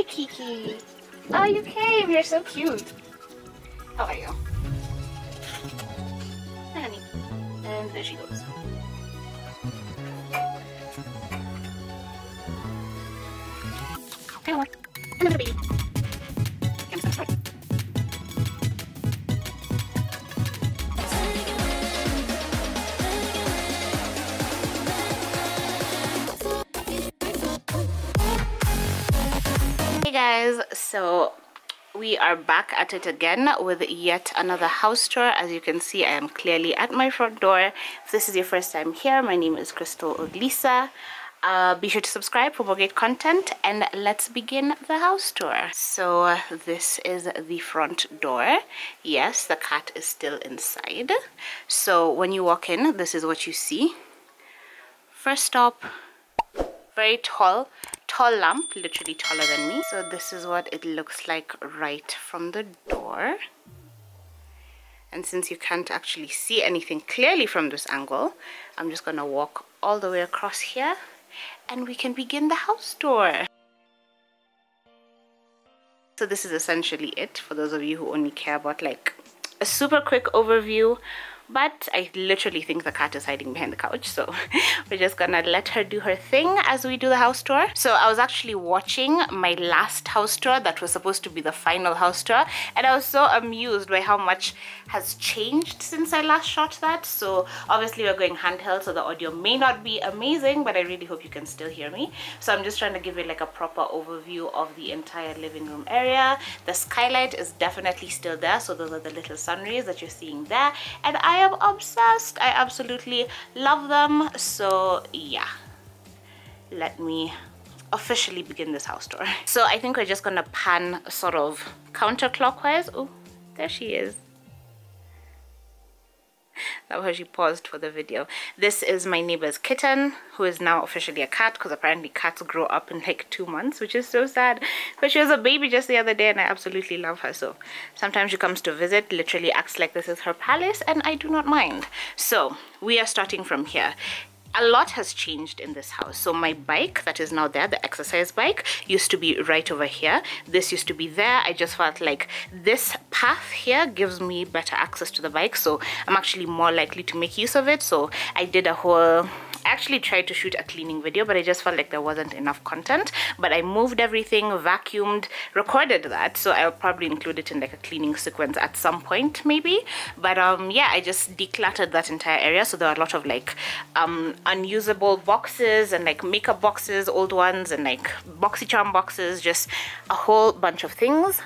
Kiki. Oh, you came. You're so cute. How are you? Hi, honey. And there she goes. Hello. Another baby. I'm so sorry. Hey guys, so we are back at it again with yet another house tour. As you can see, I am clearly at my front door. If this is your first time here, my name is Crystal Oglisa. Be sure to subscribe for more great content, and let's begin the house tour. So this is the front door. Yes, the cat is still inside. So when you walk in, this is what you see. First stop, very tall lamp, literally taller than me. So this is what it looks like right from the door. And since you can't actually see anything clearly from this angle, I'm just gonna walk all the way across here and we can begin the house tour. So this is essentially it for those of you who only care about like a super quick overview. But I literally think the cat is hiding behind the couch, so we're just gonna let her do her thing as we do the house tour. So I was actually watching my last house tour that was supposed to be the final house tour, and I was so amused by how much has changed since I last shot that. So obviously we're going handheld, so the audio may not be amazing, but I really hope you can still hear me. So I'm just trying to give you like a proper overview of the entire living room area. The skylight is definitely still there, so those are the little sun rays that you're seeing there, and I am obsessed. I absolutely love them. So yeah, let me officially begin this house tour. So I think we're just gonna pan sort of counterclockwise. Oh, there she is. That was how she paused for the video. This is my neighbor's kitten, who is now officially a cat, because apparently cats grow up in like 2 months, which is so sad. But she was a baby just the other day and I absolutely love her. So sometimes she comes to visit, literally acts like this is her palace, and I do not mind. So we are starting from here. A lot has changed in this house. So my bike that is now there, the exercise bike, used to be right over here. This used to be there. I just felt like this path here gives me better access to the bike, so I'm actually more likely to make use of it. So I did a whole, I actually tried to shoot a cleaning video, but I just felt like there wasn't enough content. But I moved everything, vacuumed, recorded that, so I'll probably include it in like a cleaning sequence at some point maybe. But yeah, I just decluttered that entire area. So there are a lot of like unusable boxes and like makeup boxes, old ones, and like BoxyCharm boxes, just a whole bunch of things.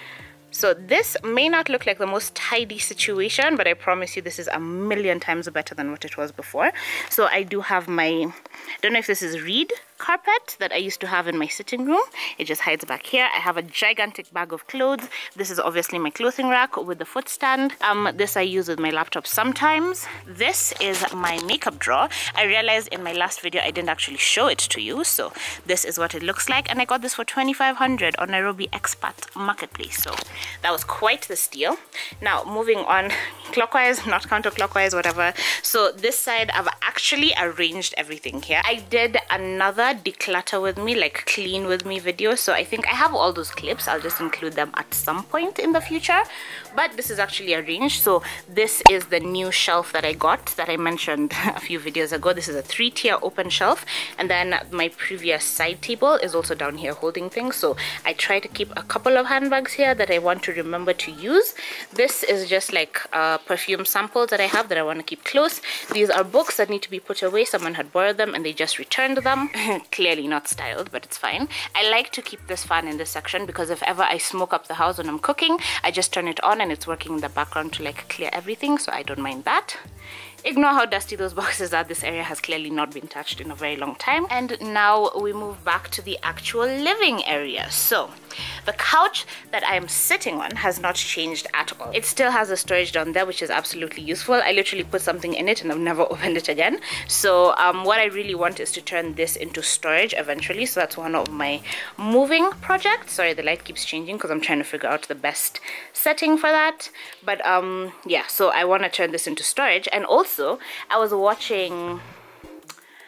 So this may not look like the most tidy situation, but I promise you this is a million times better than what it was before. So I do have my, I don't know if this is reed carpet that I used to have in my sitting room. It just hides back here. I have a gigantic bag of clothes. This is obviously my clothing rack with the foot stand. This I use with my laptop sometimes. This is my makeup drawer. I realized in my last video I didn't actually show it to you. So this is what it looks like, and I got this for 2,500 on Nairobi Expat Marketplace. So that was quite the steal. Now moving on clockwise, not counterclockwise, whatever. So this side I've actually arranged everything here. I did another declutter with me, like clean with me video, so I think I have all those clips. I'll just include them at some point in the future, but this is actually arranged. So this is the new shelf that I got that I mentioned a few videos ago. This is a 3-tier open shelf, and then my previous side table is also down here holding things. So I try to keep a couple of handbags here that I want to remember to use. This is just like perfume samples that I have that I want to keep close. These are books that need to be put away. Someone had borrowed them and they just returned them. Clearly not styled, but it's fine. I like to keep this fan in this section because if ever I smoke up the house when I'm cooking, I just turn it on and it's working in the background to like clear everything, so I don't mind that. Ignore how dusty those boxes are. This area has clearly not been touched in a very long time. And now we move back to the actual living area. So the couch that I am sitting on has not changed at all. It still has a storage down there, which is absolutely useful. I literally put something in it and I've never opened it again. So what I really want is to turn this into storage eventually. So that's one of my moving projects. Sorry, the light keeps changing because I'm trying to figure out the best setting for that. But yeah, so I want to turn this into storage. And also I was watching, I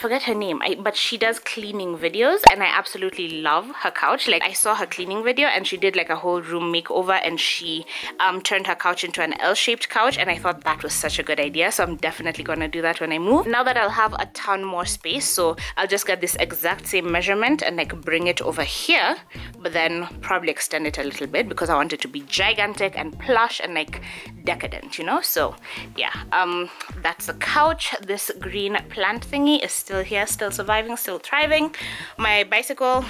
forget her name, but she does cleaning videos, and I absolutely love her couch. Like, I saw her cleaning video and she did like a whole room makeover, and she turned her couch into an L-shaped couch, and I thought that was such a good idea. So I'm definitely gonna do that when I move. Now that I'll have a ton more space, so I'll just get this exact same measurement and like bring it over here, but then probably extend it a little bit because I want it to be gigantic and plush and like decadent, you know. So yeah, that's the couch. This green plant thingy is still here, still surviving, still thriving. My bicycle,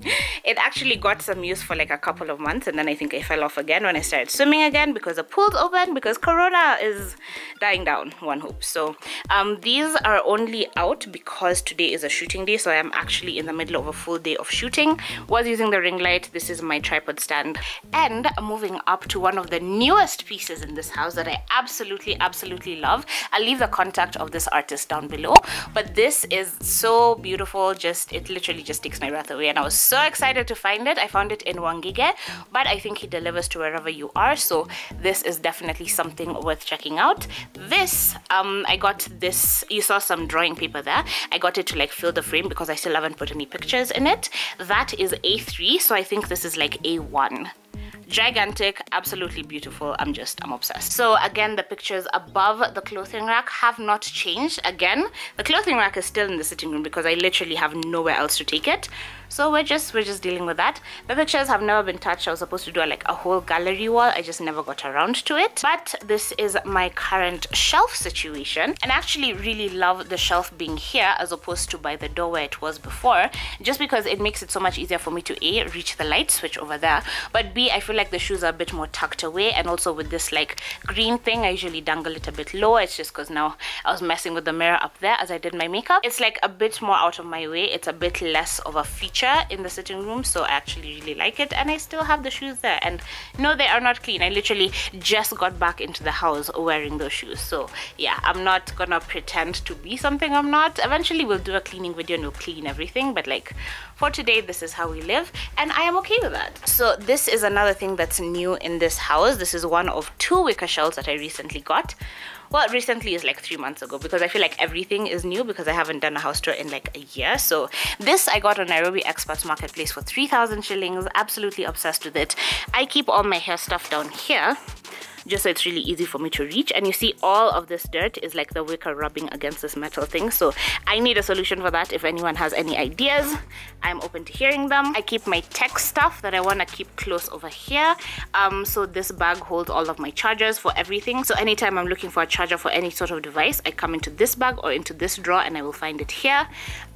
it actually got some use for like a couple of months, and then I think I fell off again when I started swimming again because the pool's open, because Corona is dying down, one hopes. So these are only out because today is a shooting day, so I am actually in the middle of a full day of shooting. Was using the ring light. This is my tripod stand. And moving up to one of the newest pieces in this house that I absolutely love. I'll leave the contact of this artist down below, but this is so beautiful. It literally just takes my breath away, and I was so excited to find it. I found it in Wangige, but I think he delivers to wherever you are, so this is definitely something worth checking out. This I got this, you saw some drawing paper there. I got it to like fill the frame because I still haven't put any pictures in it. That is A3, so I think this is like A1. Gigantic, absolutely beautiful. I'm obsessed. So again, the pictures above the clothing rack have not changed. Again, the clothing rack is still in the sitting room because I literally have nowhere else to take it. So we're just dealing with that. The pictures have never been touched. I was supposed to do like a whole gallery wall. I just never got around to it. But this is my current shelf situation. And I actually really love the shelf being here as opposed to by the door where it was before, just because it makes it so much easier for me to A, reach the light switch over there, but B, I feel like the shoes are a bit more tucked away. And also with this like green thing, I usually dangle it a bit lower. It's just because now I was messing with the mirror up there as I did my makeup. It's like a bit more out of my way. It's a bit less of a feature in the sitting room, so I actually really like it. And I still have the shoes there, and no, they are not clean. I literally just got back into the house wearing those shoes. So yeah, I'm not gonna pretend to be something I'm not. Eventually we'll do a cleaning video and we'll clean everything, but like for today, this is how we live, and I am okay with that. So this is another thing that's new in this house. This is one of 2 wicker shelves that I recently got. Well, recently is like 3 months ago, because I feel like everything is new because I haven't done a house tour in like a year. So this I got on Nairobi Experts Marketplace for 3,000 shillings. Absolutely obsessed with it. I keep all my hair stuff down here just so it's really easy for me to reach. And you see all of this dirt is like the wicker rubbing against this metal thing. So I need a solution for that. If anyone has any ideas, I'm open to hearing them. I keep my tech stuff that I want to keep close over here. So this bag holds all of my chargers for everything. So anytime I'm looking for a charger for any sort of device, I come into this bag or into this drawer and I will find it here.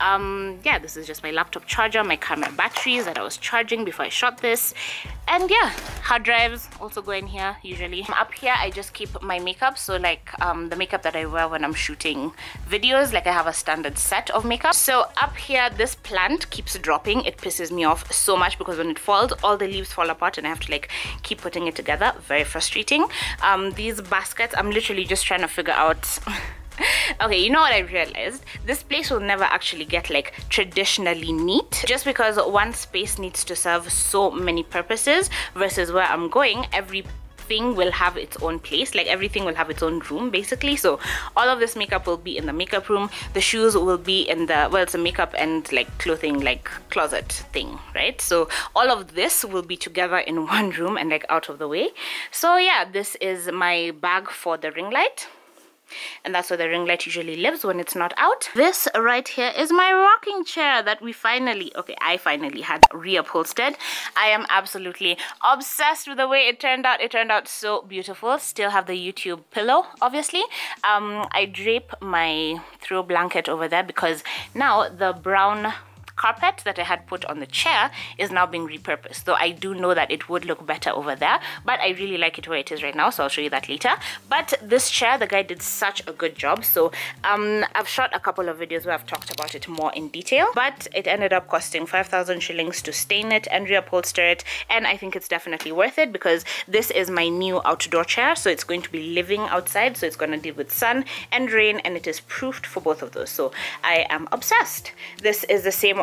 Yeah, this is just my laptop charger, my camera batteries that I was charging before I shot this. And yeah, hard drives also go in here usually. Up here I just keep my makeup, so like the makeup that I wear when I'm shooting videos. Like I have a standard set of makeup. So up here, this plant keeps dropping. It pisses me off so much because when it falls, all the leaves fall apart and I have to like keep putting it together. Very frustrating. These baskets, I'm literally just trying to figure out okay, you know what I realized? This place will never actually get like traditionally neat, just because one space needs to serve so many purposes, versus where I'm going, everything will have its own place. Like everything will have its own room basically. So all of this makeup will be in the makeup room, the shoes will be in the, well, it's a makeup and like clothing like closet thing, right? So all of this will be together in one room and like out of the way. So yeah, this is my bag for the ring light, and that's where the ring light usually lives when it's not out. This right here is my rocking chair that we finally, I finally had reupholstered. I am absolutely obsessed with the way it turned out. It turned out so beautiful. Still have the YouTube pillow, obviously. I drape my throw blanket over there because now the brown carpet that I had put on the chair is now being repurposed. So I do know that it would look better over there, but I really like it where it is right now, so I'll show you that later. But this chair, the guy did such a good job. So I've shot a couple of videos where I've talked about it more in detail, but it ended up costing 5,000 shillings to stain it and reupholster it, and I think it's definitely worth it because this is my new outdoor chair, so it's going to be living outside, so it's going to deal with sun and rain, and it is proofed for both of those. So I am obsessed. This is the same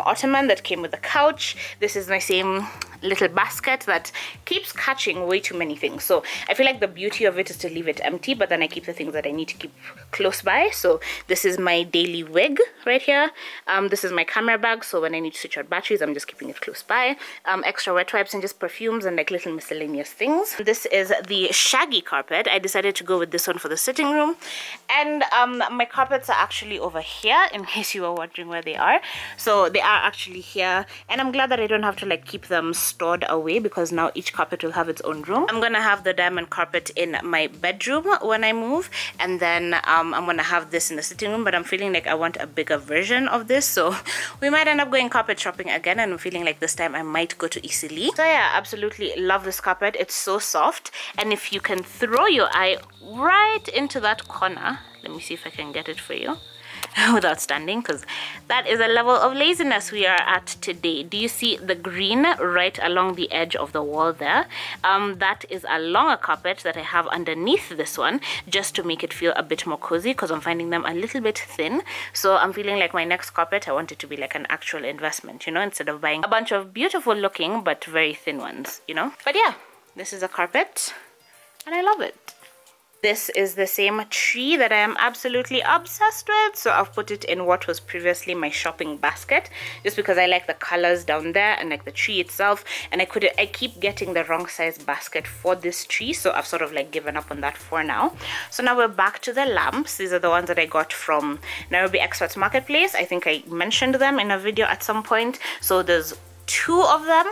ottoman that came with the couch. This is my same little basket that keeps catching way too many things, so I feel like the beauty of it is to leave it empty, but then I keep the things that I need to keep close by. So this is my daily wig right here. This is my camera bag, so when I need to switch out batteries, I'm just keeping it close by. Extra wet wipes and just perfumes and like little miscellaneous things. This is the shaggy carpet. I decided to go with this one for the sitting room, and my carpets are actually over here, in case you were wondering where they are. So they are actually here, and I'm glad that I don't have to like keep them stored away, because now each carpet will have its own room. I'm gonna have the diamond carpet in my bedroom when I move, and then I'm gonna have this in the sitting room, but I'm feeling like I want a bigger version of this, so we might end up going carpet shopping again, and I'm feeling like this time I might go to Easily. So yeah, absolutely love this carpet. It's so soft, and if you can throw your eye right into that corner, let me see if I can get it for you without standing, because that is a level of laziness we are at today. Do you see the green right along the edge of the wall there? That is a longer carpet that I have underneath this one, just to make it feel a bit more cozy, because I'm finding them a little bit thin. So I'm feeling like my next carpet, I want it to be like an actual investment, you know, instead of buying a bunch of beautiful looking but very thin ones, you know. But yeah, this is a carpet and I love it. This is the same tree that I am absolutely obsessed with, so I've put it in what was previously my shopping basket, just because I like the colors down there and like the tree itself, and I keep getting the wrong size basket for this tree, so I've sort of like given up on that for now. So now we're back to the lamps. These are the ones that I got from Nairobi Experts Marketplace. I think I mentioned them in a video at some point. So there's 2 of them.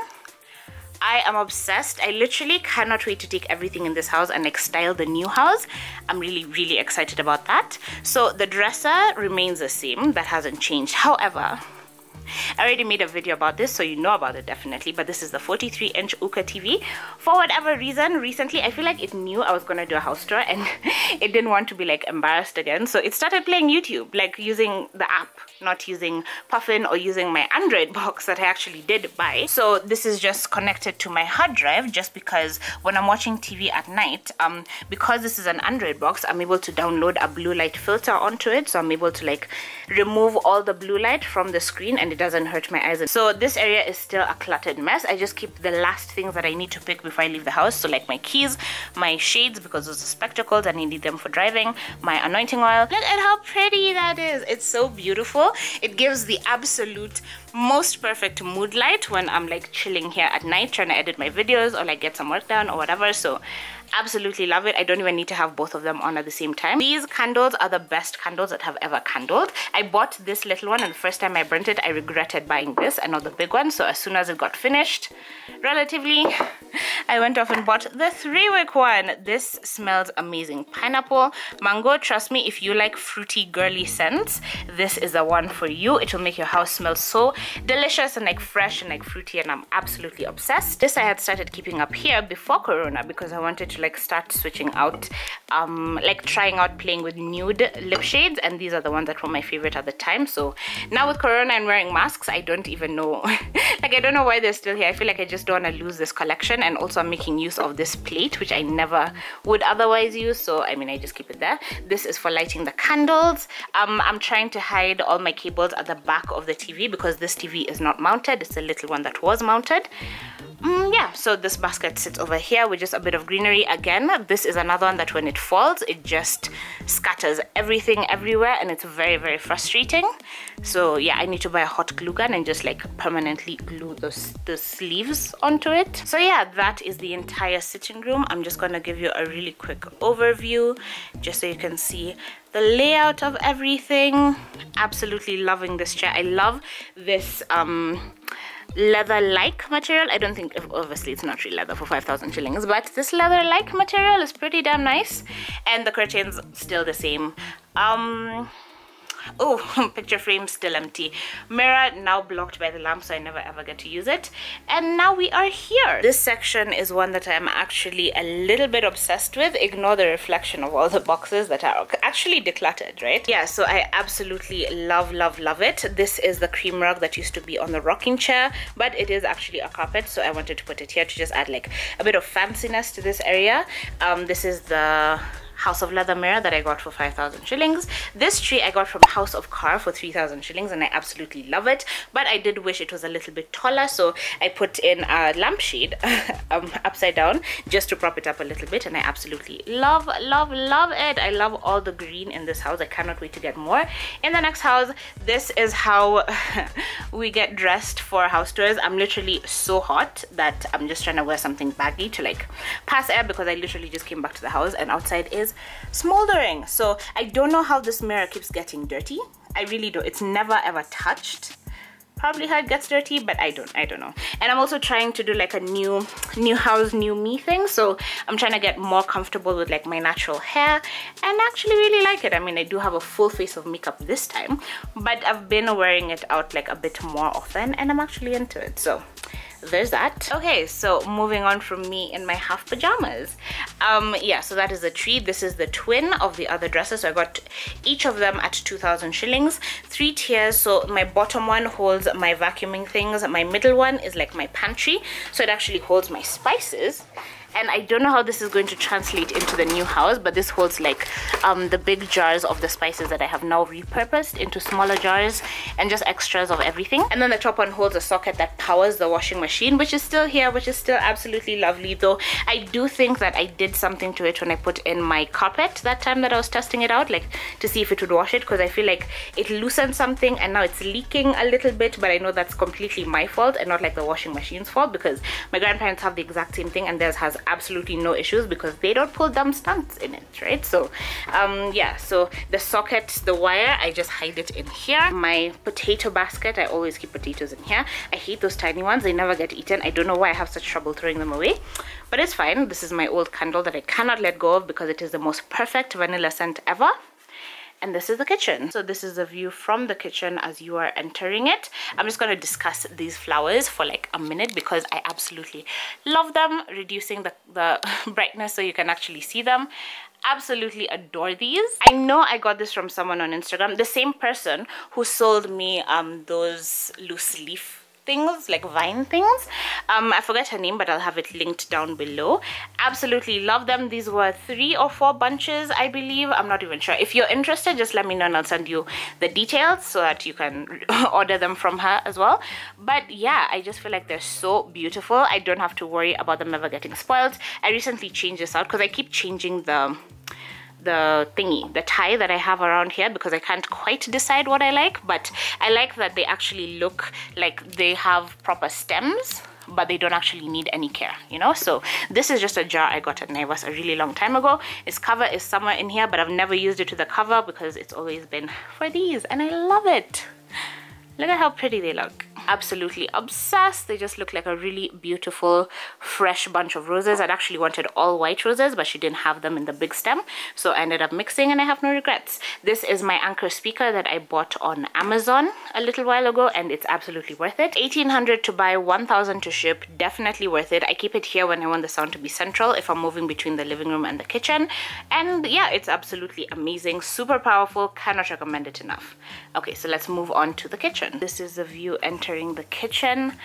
I am obsessed. I literally cannot wait to take everything in this house and like style the new house. I'm really excited about that. So the dresser remains the same, that hasn't changed. However, I already made a video about this, so you know about it definitely, but this is the 43-inch Uka TV. For whatever reason, recently I feel like it knew I was gonna do a house tour, and it didn't want to be like embarrassed again, so it started playing YouTube, like using the app, not using Puffin or using my Android box that I actually did buy. So this is just connected to my hard drive, just because when I'm watching TV at night, because this is an Android box, I'm able to download a blue light filter onto it, so I'm able to like remove all the blue light from the screen and it doesn't hurt my eyes. So this area is still a cluttered mess. I just keep the last things that I need to pick before I leave the house, so like my keys, my shades, because those are spectacles and I need them for driving, my anointing oil. Look at how pretty that is. It's so beautiful. It gives the absolute most perfect mood light when I'm like chilling here at night trying to edit my videos or like get some work done or whatever. So absolutely love it. I don't even need to have both of them on at the same time. These candles are the best candles that have ever candled. I bought this little one, and the first time I burnt it I regretted buying this and not the big one, so as soon as it got finished relatively, I went off and bought the 3-wick one. This smells amazing. Pineapple, mango. Trust me, if you like fruity girly scents, this is the one for you. It will make your house smell so delicious and like fresh and like fruity, and I'm absolutely obsessed. This I had started keeping up here before Corona because I wanted to like start switching out, like trying out playing with nude lip shades, and these are the ones that were my favorite at the time. So now with Corona and wearing masks, I don't even know like I don't know why they're still here. I feel like I just don't want to lose this collection, and also I'm making use of this plate which I never would otherwise use, so I mean I just keep it there. This is for lighting the candles. I'm trying to hide all my cables at the back of the TV because this TV is not mounted. It's a little one that was mounted. Yeah, so this basket sits over here with just a bit of greenery. Again, this is another one that when it falls, it just scatters everything everywhere, and it's very frustrating. So yeah, I need to buy a hot glue gun and just like permanently glue the sleeves onto it. So yeah, that is the entire sitting room. I'm just gonna give you a really quick overview just so you can see the layout of everything. Absolutely loving this chair. I love this leather-like material. I don't think, obviously it's not real leather for 5,000 shillings, but this leather-like material is pretty damn nice, and the curtains still the same. Oh, picture frame still empty. Mirror now blocked by the lamp, so I never ever get to use it. And now we are here. This section is one that I'm actually a little bit obsessed with. Ignore the reflection of all the boxes that are actually decluttered, right? Yeah, so I absolutely love it. This is the cream rug that used to be on the rocking chair, but it is actually a carpet, so I wanted to put it here to just add like a bit of fanciness to this area. This is the House of Leather mirror that I got for 5,000 shillings. This tree I got from House of Car for 3,000 shillings, and I absolutely love it, but I did wish it was a little bit taller, so I put in a lampshade upside down just to prop it up a little bit, and I absolutely love it. I love all the green in this house. I cannot wait to get more in the next house. This is how we get dressed for house tours. I'm literally so hot that I'm just trying to wear something baggy to like pass air, because I literally just came back to the house and outside is smoldering. So I don't know how this mirror keeps getting dirty. I really don't. It's never ever touched. Probably how it gets dirty, but I don't know. And I'm also trying to do like a new house, new me thing, so I'm trying to get more comfortable with like my natural hair and actually really like it. I mean, I do have a full face of makeup this time, but I've been wearing it out like a bit more often and I'm actually into it, so there's that. Okay, so moving on from me in my half pajamas. Yeah, so that is the tree. This is the twin of the other dresses, so I got each of them at 2,000 shillings. 3 tiers, so my bottom one holds my vacuuming things, my middle one is like my pantry, so it actually holds my spices. And I don't know how this is going to translate into the new house, but this holds like the big jars of the spices that I have now repurposed into smaller jars and just extras of everything. And then the top one holds a socket that powers the washing machine, which is still here, which is still absolutely lovely. Though I do think that I did something to it when I put in my carpet that time that I was testing it out, like to see if it would wash it, because I feel like it loosened something and now it's leaking a little bit, but I know that's completely my fault and not like the washing machine's fault, because my grandparents have the exact same thing and theirs has absolutely no issues because they don't pull dumb stunts in it, right? So yeah, so the socket, the wire, I just hide it in here. My potato basket, I always keep potatoes in here. I hate those tiny ones, they never get eaten. I don't know why I have such trouble throwing them away, but it's fine. This is my old candle that I cannot let go of because it is the most perfect vanilla scent ever. And this is the kitchen. So this is the view from the kitchen as you are entering it. I'm just going to discuss these flowers for like a minute because I absolutely love them. Reducing the brightness so you can actually see them. Absolutely adore these. I know I got this from someone on Instagram, the same person who sold me those loose leaf things, like vine things. I forget her name, but I'll have it linked down below. Absolutely love them. These were 3 or 4 bunches, I believe. I'm not even sure. If you're interested, just let me know and I'll send you the details so that you can order them from her as well. But yeah, I just feel like they're so beautiful. I don't have to worry about them ever getting spoiled. I recently changed this out because I keep changing the thingy, the tie that I have around here, because I can't quite decide what I like, but I like that they actually look like they have proper stems, but they don't actually need any care, you know? So this is just a jar I got at Naivas a really long time ago. Its cover is somewhere in here, but I've never used it to the cover because it's always been for these, and I love it. Look at how pretty they look. Absolutely obsessed. They just look like a really beautiful fresh bunch of roses. I'd actually wanted all white roses, but she didn't have them in the big stem, so I ended up mixing and I have no regrets. This is my Anker speaker that I bought on Amazon a little while ago, and it's absolutely worth it. 1,800 to buy, 1,000 to ship. Definitely worth it. I keep it here when I want the sound to be central if I'm moving between the living room and the kitchen, and yeah, it's absolutely amazing. Super powerful. Cannot recommend it enough. Okay, so let's move on to the kitchen. This is the view entering the kitchen.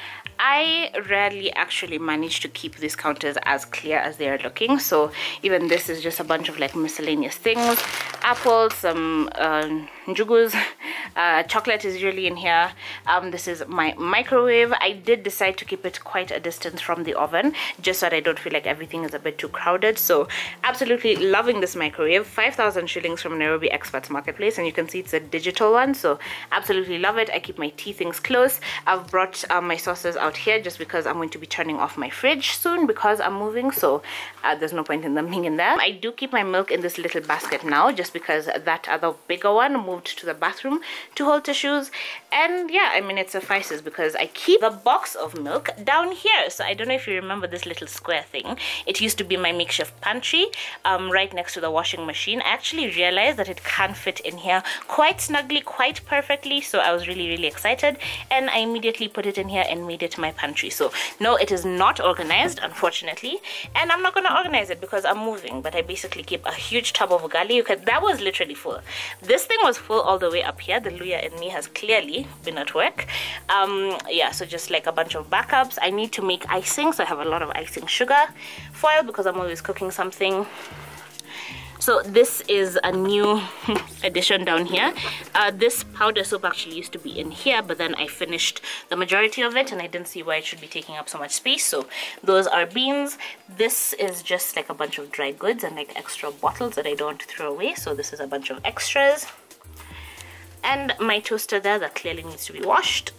I rarely actually manage to keep these counters as clear as they are looking, so even this is just a bunch of like miscellaneous things. Apples, some njugus, chocolate is usually in here. This is my microwave. I did decide to keep it quite a distance from the oven just so that I don't feel like everything is a bit too crowded, so absolutely loving this microwave. 5,000 shillings from Nairobi Experts Marketplace, and you can see it's a digital one, so absolutely love it. I keep my tea things close. I've brought my sauces out here just because I'm going to be turning off my fridge soon because I'm moving, so there's no point in them being in there. I do keep my milk in this little basket now just because that other bigger one moved to the bathroom to hold tissues, and yeah, I mean, it suffices because I keep the box of milk down here. So I don't know if you remember this little square thing. It used to be my makeshift pantry right next to the washing machine. I actually realized that it can fit in here quite snugly, quite perfectly, so I was really excited, and I immediately put it in here and made it my pantry. So no, it is not organized, unfortunately, and I'm not going to organize it because I'm moving, but I basically keep a huge tub of ugali. That was literally full. This thing was full all the way up here. The Luya in me has clearly been at work. Yeah, so just like a bunch of backups. I need to make icing, so I have a lot of icing sugar, foil because I'm always cooking something. So this is a new addition down here. This powder soap actually used to be in here, but then I finished the majority of it and I didn't see why it should be taking up so much space. So those are beans. This is just like a bunch of dry goods and like extra bottles that I don't want to throw away. So this is a bunch of extras. And my toaster there that clearly needs to be washed.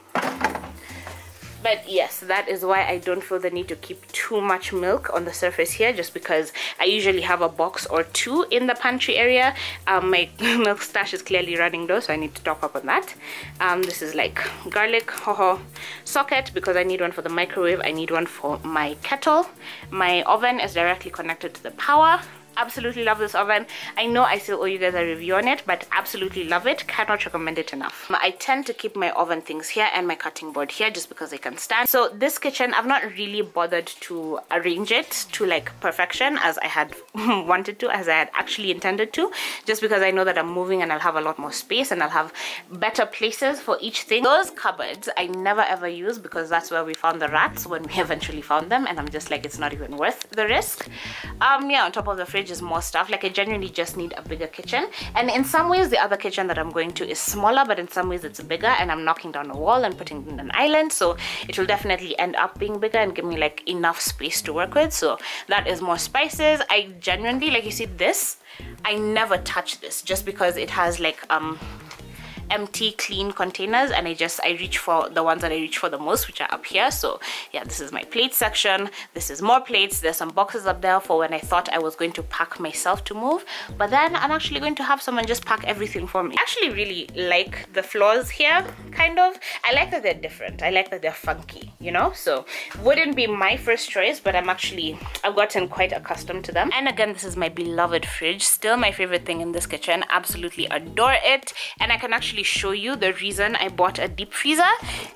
But yes, that is why I don't feel the need to keep too much milk on the surface here, just because I usually have a box or two in the pantry area. My milk stash is clearly running low, so I need to top up on that. This is like garlic socket because I need one for the microwave. I need one for my kettle. My oven is directly connected to the power. Absolutely love this oven. I know I still owe you guys a review on it, but absolutely love it. Cannot recommend it enough. I tend to keep my oven things here and my cutting board here just because they can stand. So this kitchen, I've not really bothered to arrange it to like perfection as I had wanted to, as I had actually intended to, just because I know that I'm moving and I'll have a lot more space and I'll have better places for each thing. Those cupboards I never ever use because that's where we found the rats when we eventually found them, and I'm just like, it's not even worth the risk. Yeah, on top of the fridge is more stuff. Like I genuinely just need a bigger kitchen, and in some ways the other kitchen that I'm going to is smaller, but in some ways it's bigger and I'm knocking down a wall and putting in an island, so it will definitely end up being bigger and give me like enough space to work with. So that is more spices. I genuinely, like you see this, I never touch this just because it has like empty clean containers, and I reach for the ones that I reach for the most, which are up here. So yeah, this is my plate section. This is more plates. There's some boxes up there for when I thought I was going to pack myself to move, but then I'm actually going to have someone just pack everything for me. I actually really like the floors here, kind of. I like that they're different. I like that they're funky, you know? So wouldn't be my first choice, but I've gotten quite accustomed to them. And again, this is my beloved fridge. Still my favorite thing in this kitchen. Absolutely adore it. And I can actually show you the reason I bought a deep freezer.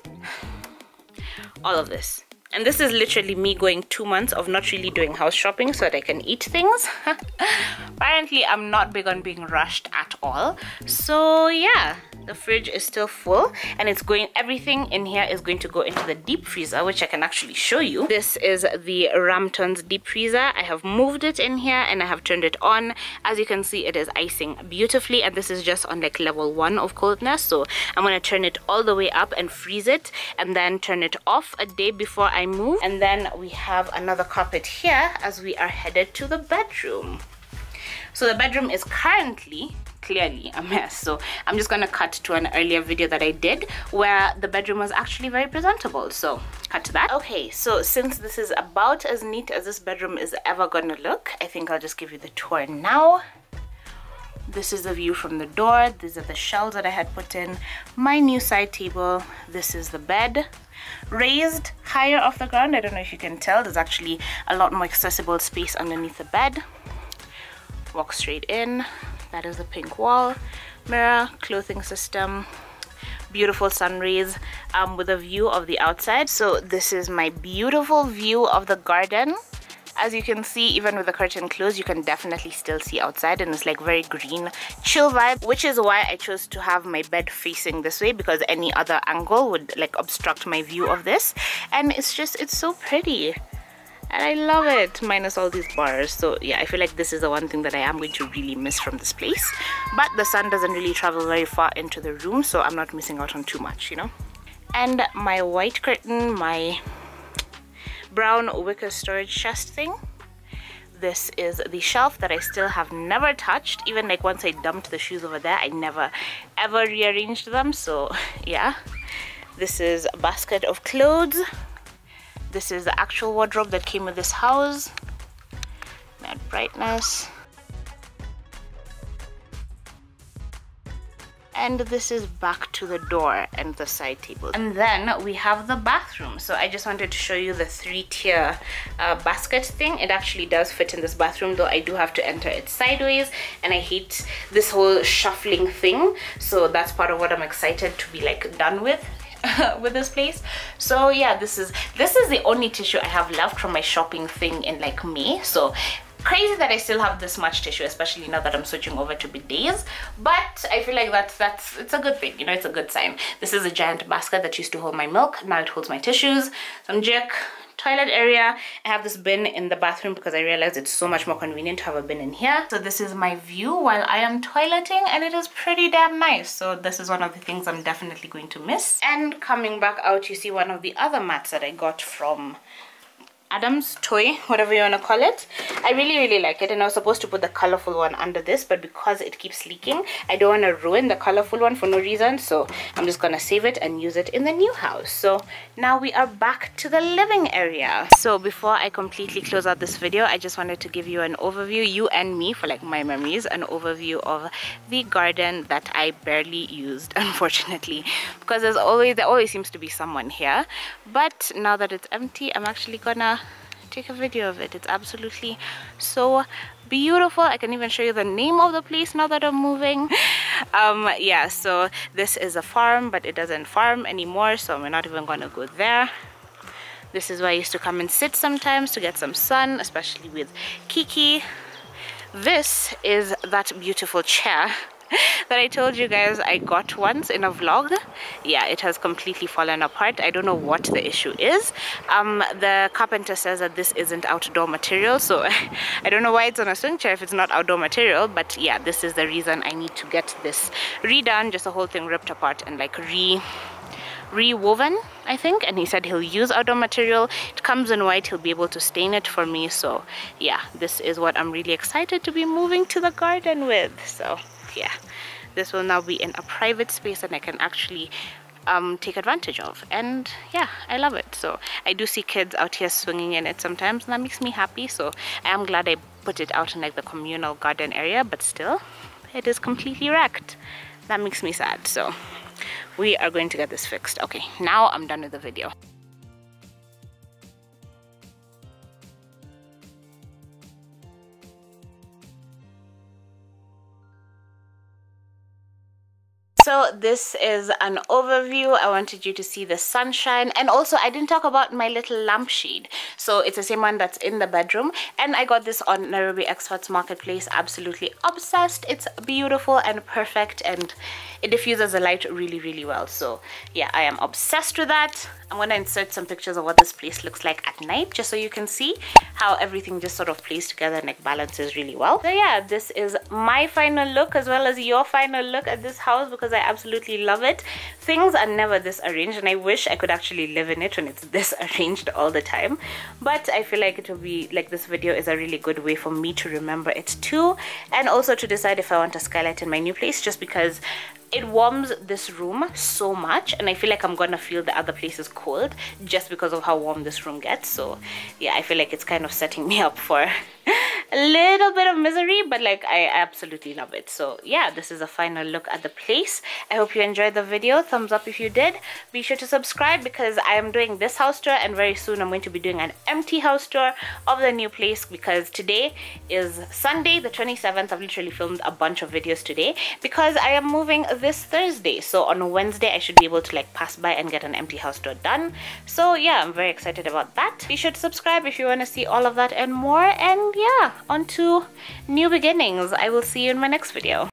All of this. And this is literally me going 2 months of not really doing house shopping so that I can eat things. Apparently I'm not big on being rushed at all. So yeah, the fridge is still full, and everything in here is going to go into the deep freezer, which I can actually show you. This is the Ramtons deep freezer. I have moved it in here and I have turned it on. As you can see, it is icing beautifully, and this is just on like level 1 of coldness. So I'm gonna turn it all the way up and freeze it, and then turn it off a day before I move. And then we have another carpet here as we are headed to the bedroom. So the bedroom is currently clearly a mess, so I'm just gonna cut to an earlier video that I did where the bedroom was actually very presentable, so cut to that. Okay, so since this is about as neat as this bedroom is ever gonna look, I think I'll just give you the tour now. This is the view from the door. These are the shelves that I had put in, my new side table. This is the bed, raised higher off the ground. I don't know if you can tell, there's actually a lot more accessible space underneath the bed. Walk straight in. That is the pink wall, mirror, clothing system, beautiful sun rays with a view of the outside. So this is my beautiful view of the garden. As you can see, even with the curtain closed, you can definitely still see outside, and it's like very green, chill vibe, which is why I chose to have my bed facing this way, because any other angle would like obstruct my view of this. And it's so pretty. And I love it, minus all these bars. So yeah, I feel like this is the one thing that I am going to really miss from this place. But the sun doesn't really travel very far into the room, so I'm not missing out on too much, you know. And my white curtain, my brown wicker storage chest thing. This is the shelf that I still have never touched. Even like once I dumped the shoes over there, I never ever rearranged them. So yeah, this is a basket of clothes. This is the actual wardrobe that came with this house. Mad brightness. And this is back to the door and the side table. And then we have the bathroom. So I just wanted to show you the 3-tier basket thing. It actually does fit in this bathroom, though I do have to enter it sideways, and I hate this whole shuffling thing. So that's part of what I'm excited to be like done with. With this place. So yeah, this is the only tissue I have left from my shopping thing in like May. So crazy that I still have this much tissue, especially now that I'm switching over to bidets, but I feel like it's a good thing, you know. It's a good sign. This is a giant basket that used to hold my milk. Now it holds my tissues, some Jik, toilet area. I have this bin in the bathroom because I realized it's so much more convenient to have a bin in here. So this is my view while I am toileting, and it is pretty damn nice. So this is one of the things I'm definitely going to miss. And coming back out, you see one of the other mats that I got from Adam's Toy, whatever you want to call it. I really like it, and I was supposed to put the colorful one under this, but because it keeps leaking, I don't want to ruin the colorful one for no reason, so I'm just gonna save it and use it in the new house. So now we are back to the living area. So before I completely close out this video, I just wanted to give you an overview, you and me, for like my memories, an overview of the garden that I barely used, unfortunately, because there always seems to be someone here. But now that it's empty, I'm actually gonna take a video of it. It's absolutely so beautiful. I can even show you the name of the place now that I'm moving. Yeah, so this is a farm, but it doesn't farm anymore, so we're not even gonna go there. This is where I used to come and sit sometimes to get some sun, especially with Kiki. This is that beautiful chair that I told you guys I got once in a vlog. Yeah, it has completely fallen apart. I don't know what the issue is. The carpenter says that this isn't outdoor material, so I don't know why it's on a swing chair if it's not outdoor material. But yeah, this is the reason I need to get this redone, just the whole thing ripped apart and like rewoven, I think. And he said he'll use outdoor material. It comes in white, he'll be able to stain it for me. So yeah, this is what I'm really excited to be moving to the garden with. So yeah, this will now be in a private space and I can actually take advantage of, and yeah, I love it. So I do see kids out here swinging in it sometimes, and that makes me happy. So I am glad I put it out in like the communal garden area, but still it is completely wrecked. That makes me sad. So we are going to get this fixed. Okay, now I'm done with the video. So this is an overview. I wanted you to see the sunshine, and also I didn't talk about my little lampshade. So it's the same one that's in the bedroom, and I got this on Nairobi Experts Marketplace. Absolutely obsessed. It's beautiful and perfect, and it diffuses the light really well. So yeah, I am obsessed with that. I'm gonna insert some pictures of what this place looks like at night, just so you can see how everything just sort of plays together and like balances really well. So yeah, this is my final look as well as your final look at this house, because I absolutely love it. Things are never this arranged, and I wish I could actually live in it when it's this arranged all the time. But I feel like it will be like, this video is a really good way for me to remember it too, and also to decide if I want a skylight in my new place, just because it warms this room so much, and I feel like I'm gonna feel the other places cold just because of how warm this room gets. So yeah, I feel like it's kind of setting me up for a little bit of misery, but like I absolutely love it. So yeah, this is a final look at the place. I hope you enjoyed the video. Thumbs up if you did. Be sure to subscribe, because I am doing this house tour, and very soon I'm going to be doing an empty house tour of the new place, because today is Sunday the 27th. I've literally filmed a bunch of videos today because I am moving this Thursday. So on Wednesday I should be able to like pass by and get an empty house tour done. So yeah, I'm very excited about that. Be sure to subscribe if you want to see all of that and more. And yeah, on to new beginnings. I will see you in my next video.